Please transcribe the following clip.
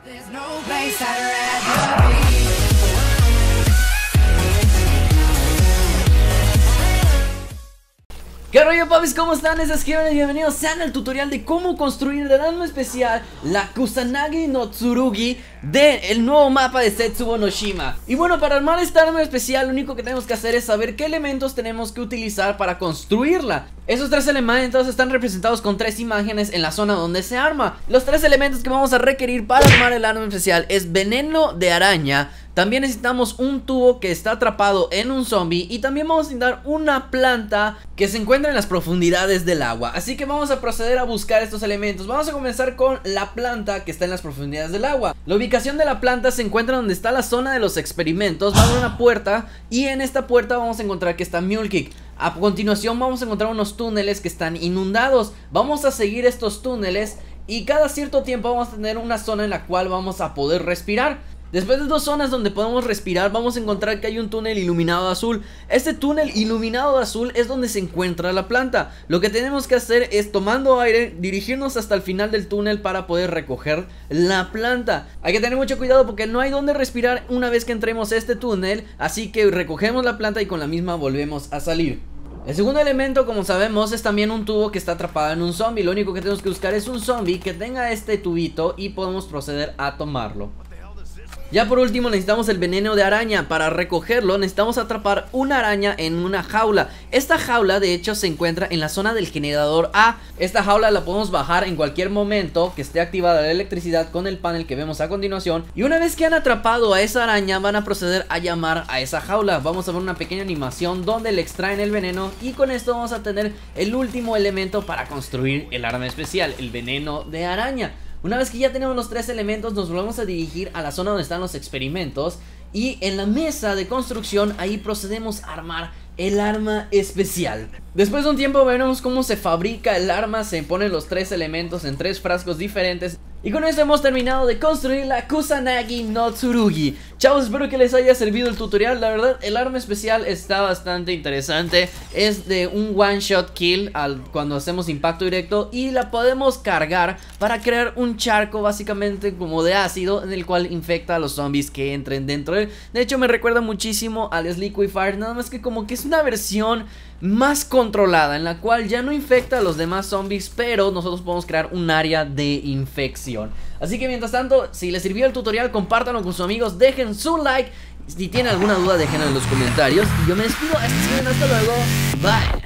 There's no place I'd rather be. ¿Qué rollo, papis? ¿Cómo están? Es Esquivan y bienvenidos sean al tutorial de cómo construir el arma especial, la Kusanagi no Tsurugi del nuevo mapa de Setsubo no Shima. Y bueno, para armar esta arma especial lo único que tenemos que hacer es saber qué elementos tenemos que utilizar para construirla. Esos tres elementos están representados con tres imágenes en la zona donde se arma. Los tres elementos que vamos a requerir para armar el arma especial es veneno de araña. También necesitamos un tubo que está atrapado en un zombie. Y también vamos a necesitar una planta que se encuentra en las profundidades del agua. Así que vamos a proceder a buscar estos elementos. Vamos a comenzar con la planta que está en las profundidades del agua. La ubicación de la planta se encuentra donde está la zona de los experimentos. Va a haber una puerta y en esta puerta vamos a encontrar que está Mule Kick. A continuación vamos a encontrar unos túneles que están inundados. Vamos a seguir estos túneles y cada cierto tiempo vamos a tener una zona en la cual vamos a poder respirar. Después de dos zonas donde podemos respirar, vamos a encontrar que hay un túnel iluminado de azul. Este túnel iluminado de azul es donde se encuentra la planta. Lo que tenemos que hacer es, tomando aire, dirigirnos hasta el final del túnel para poder recoger la planta. Hay que tener mucho cuidado porque no hay donde respirar una vez que entremos a este túnel. Así que recogemos la planta y con la misma volvemos a salir. El segundo elemento, como sabemos, es también un tubo que está atrapado en un zombie. Lo único que tenemos que buscar es un zombie que tenga este tubito y podemos proceder a tomarlo. Ya por último necesitamos el veneno de araña. Para recogerlo necesitamos atrapar una araña en una jaula. Esta jaula de hecho se encuentra en la zona del generador A. Esta jaula la podemos bajar en cualquier momento que esté activada la electricidad con el panel que vemos a continuación. Y una vez que han atrapado a esa araña van a proceder a llamar a esa jaula. Vamos a ver una pequeña animación donde le extraen el veneno. Y con esto vamos a tener el último elemento para construir el arma especial, el veneno de araña. Una vez que ya tenemos los tres elementos, nos volvemos a dirigir a la zona donde están los experimentos. Y en la mesa de construcción, ahí procedemos a armar el arma especial. Después de un tiempo veremos cómo se fabrica el arma. Se ponen los tres elementos en tres frascos diferentes. Y con eso hemos terminado de construir la Kusanagi no Tsurugi. Chavos, espero que les haya servido el tutorial. La verdad, el arma especial está bastante interesante. Es de un one shot kill cuando hacemos impacto directo. Y la podemos cargar para crear un charco básicamente como de ácido, en el cual infecta a los zombies que entren dentro de él. De hecho me recuerda muchísimo al Liquifire, nada más que como que es una versión más controlada, en la cual ya no infecta a los demás zombies, pero nosotros podemos crear un área de infección. Así que mientras tanto, si les sirvió el tutorial, compártanlo con sus amigos, dejen su like. Si tienen alguna duda, déjenla en los comentarios. Y yo me despido, hasta luego, bye.